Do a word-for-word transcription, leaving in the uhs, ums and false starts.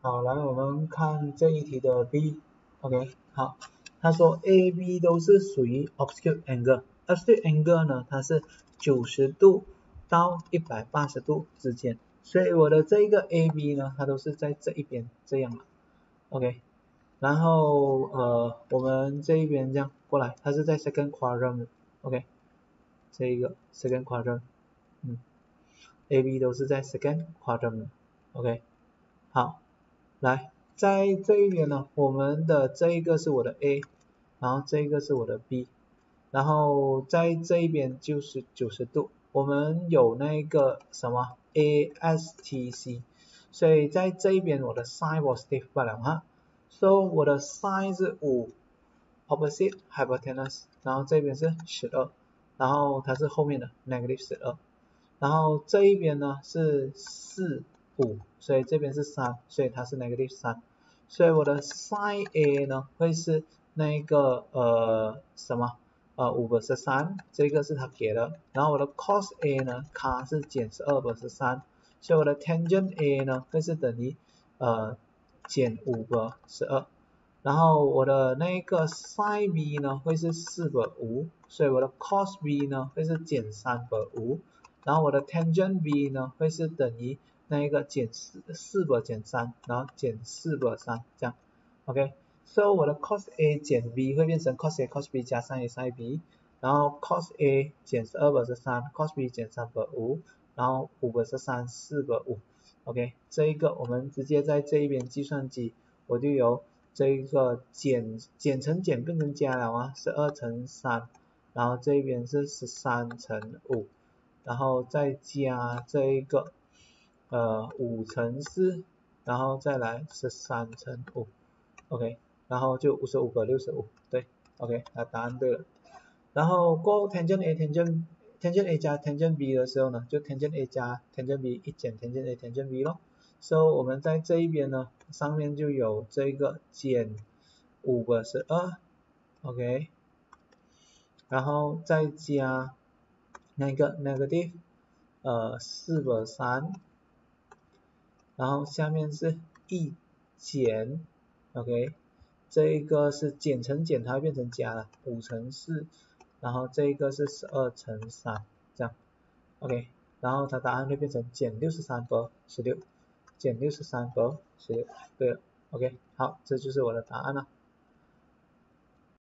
好，来我们看这一题的 B，OK， 好，他说 A、B 都是属于 obtuse angle，obtuse angle 呢，它是九十度到一百八十度之间，所以我的这一个 A、B 呢，它都是在这一边这样了 ，OK， 然后呃我们这一边这样过来，它是在 second quadrant，OK， 这一个 second quadrant， 嗯 ，A、B 都是在 second quadrant，OK， 好。来，在这一边呢，我们的这一个是我的 A， 然后这一个是我的 B， 然后在这一边就是九十度，我们有那个什么 A S T C， 所以在这一边我的 sin positive 罢了哈 ，so 我的 sin 是五 opposite hypotenuse， 然后这边是十二，然后它是后面的 negative 十二，然后这一边呢是四五，所以这边是三，所以它是 negative 三，所以我的 sin A 呢会是那个呃什么呃五百十三，这个是他给的，然后我的 cos A 呢，它是减十二百十三，所以我的 tangent A 呢会是等于呃减五百十二，然后我的那个 sin B 呢会是四百五，所以我的 cos B 呢会是减三百五。然后我的 tangent B 呢会是等于那一个减四四百减三，然后减四百三这样 ，OK， 所以我的 cos A 减 B 会变成 cos A cos B 加 sin A sin B， 然后 cos A 减十二百十三 cos B 减三百五，然后五百十三四百五 ，OK， 这一个我们直接在这一边计算机我就有这一个减减乘减变成加了啊，十二乘三，然后这边是十三乘五。然后再加这一个呃五乘四，然后再来十三乘五 ，OK， 然后就五十五百六十五，对 ，OK， 那答案对了。然后过后 tangent A tangent tangent A 加 tangent B 的时候呢，就 tangent A 加 tangent B 一减 tangent A tangent B 咯。所以我们在这一边呢，上面就有这个减五百十二 ，OK， 然后再加那个 negative 呃四百三，然后下面是一减 ，OK， 这一个是减乘减，它会变成加了，五乘四，然后这一个是十二乘三，这样 ，OK， 然后它答案会变成减六十三百十六，减六十三百十六，对了 ，OK， 好，这就是我的答案了。